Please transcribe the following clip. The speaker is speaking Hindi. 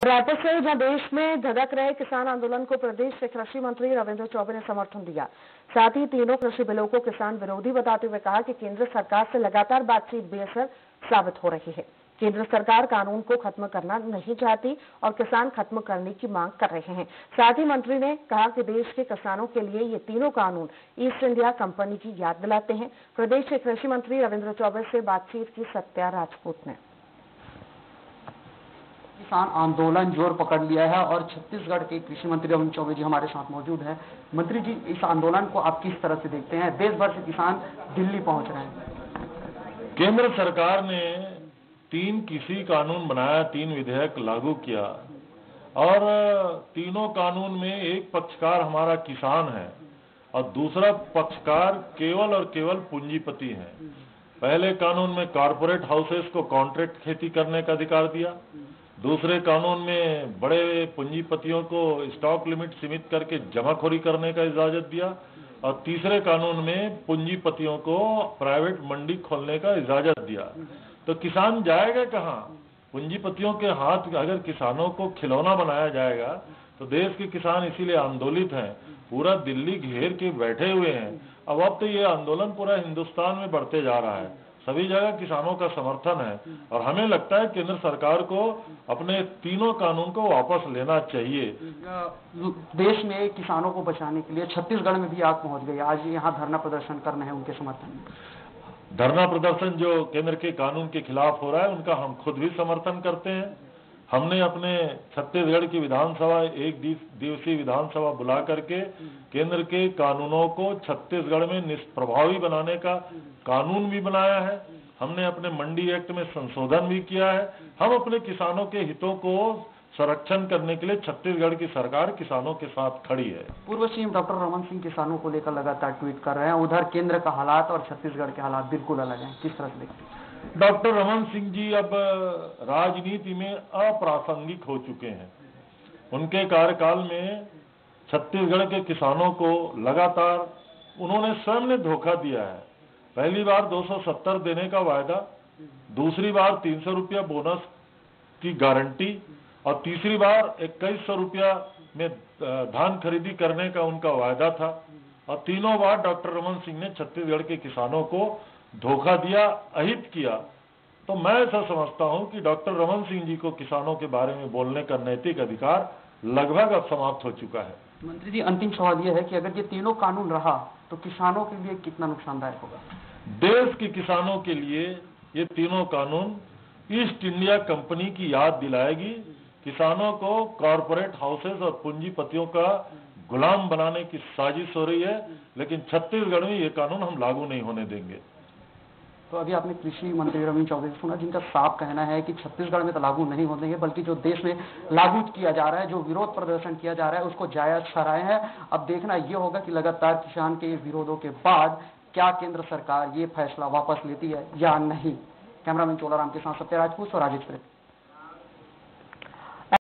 रायपुर से जहां देश में धधक रहे किसान आंदोलन को प्रदेश के कृषि मंत्री रविंद्र चौबे ने समर्थन दिया। साथ ही तीनों कृषि बिलों को किसान विरोधी बताते हुए कहा कि केंद्र सरकार से लगातार बातचीत बेअसर साबित हो रही है। केंद्र सरकार कानून को खत्म करना नहीं चाहती और किसान खत्म करने की मांग कर रहे हैं। साथ ही मंत्री ने कहा कि देश के किसानों के लिए ये तीनों कानून ईस्ट इंडिया कंपनी की याद दिलाते हैं। प्रदेश के कृषि मंत्री रविंद्र चौबे से बातचीत की सत्या राजपूत ने। किसान आंदोलन जोर पकड़ लिया है और छत्तीसगढ़ के कृषि मंत्री रविंद्र चौबे जी हमारे साथ मौजूद हैं। मंत्री जी, इस आंदोलन को आप किस तरह से देखते हैं? देश भर से किसान दिल्ली पहुंच रहे हैं। केंद्र सरकार ने 3 कृषि कानून बनाया, 3 विधेयक लागू किया और तीनों कानून में एक पक्षकार हमारा किसान है और दूसरा पक्षकार केवल और केवल पूंजीपति है। पहले कानून में कॉर्पोरेट हाउसेस को कॉन्ट्रैक्ट खेती करने का अधिकार दिया, दूसरे कानून में बड़े पूंजीपतियों को स्टॉक लिमिट सीमित करके जमाखोरी करने का इजाजत दिया और तीसरे कानून में पूंजीपतियों को प्राइवेट मंडी खोलने का इजाजत दिया। तो किसान जाएगा कहाँ? पूंजीपतियों के हाथ अगर किसानों को खिलौना बनाया जाएगा तो देश के किसान इसीलिए आंदोलित हैं, पूरा दिल्ली घेर के बैठे हुए हैं। अब तो ये आंदोलन पूरा हिंदुस्तान में बढ़ते जा रहा है, सभी जगह किसानों का समर्थन है और हमें लगता है केंद्र सरकार को अपने तीनों कानून को वापस लेना चाहिए। देश में किसानों को बचाने के लिए छत्तीसगढ़ में भी आग पहुंच गई। आज यहाँ धरना प्रदर्शन करना है उनके समर्थन में। धरना प्रदर्शन जो केंद्र के कानून के खिलाफ हो रहा है उनका हम खुद भी समर्थन करते हैं। हमने अपने छत्तीसगढ़ की विधानसभा एक दिवसीय विधानसभा बुला करके केंद्र के कानूनों को छत्तीसगढ़ में निष्प्रभावी बनाने का कानून भी बनाया है। हमने अपने मंडी एक्ट में संशोधन भी किया है। हम अपने किसानों के हितों को संरक्षण करने के लिए छत्तीसगढ़ की सरकार किसानों के साथ खड़ी है। पूर्व सीएम डॉक्टर रमन सिंह किसानों को लेकर लगातार ट्वीट कर रहे हैं। उधर केंद्र का हालात और छत्तीसगढ़ के हालात बिल्कुल अलग हैं, किस तरह से देखते हैं? डॉक्टर रमन सिंह जी अब राजनीति में अप्रासंगिक हो चुके हैं। उनके कार्यकाल में छत्तीसगढ़ के किसानों को लगातार उन्होंने स्वयं ने धोखा दिया है। पहली बार 270 देने का वायदा, दूसरी बार 300 रुपया बोनस की गारंटी और तीसरी बार 2100 रुपया में धान खरीदी करने का उनका वायदा था और तीनों बार डॉक्टर रमन सिंह ने छत्तीसगढ़ के किसानों को धोखा दिया, अहित किया। तो मैं ऐसा समझता हूं कि डॉक्टर रमन सिंह जी को किसानों के बारे में बोलने का नैतिक अधिकार लगभग अब समाप्त हो चुका है। मंत्री जी, अंतिम सवाल यह है कि अगर ये तीनों कानून रहा तो किसानों के लिए कितना नुकसानदायक होगा? देश के किसानों के लिए ये तीनों कानून ईस्ट इंडिया कंपनी की याद दिलाएगी। किसानों को कॉर्पोरेट हाउसेस और पूंजीपतियों का गुलाम बनाने की साजिश हो रही है, लेकिन छत्तीसगढ़ में ये कानून हम लागू नहीं होने देंगे। तो अभी आपने कृषि मंत्री रविंद्र चौबे से सुना, जिनका साफ कहना है कि छत्तीसगढ़ में तो लागू नहीं होने देंगे, बल्कि जो देश में लागू किया जा रहा है, जो विरोध प्रदर्शन किया जा रहा है, उसको जायज ठहराए हैं। अब देखना यह होगा कि लगातार किसान के विरोधों के बाद क्या केंद्र सरकार ये फैसला वापस लेती है या नहीं। कैमरामैन चोलाराम के साथ सत्य राजपूत और राजेश प्रेम।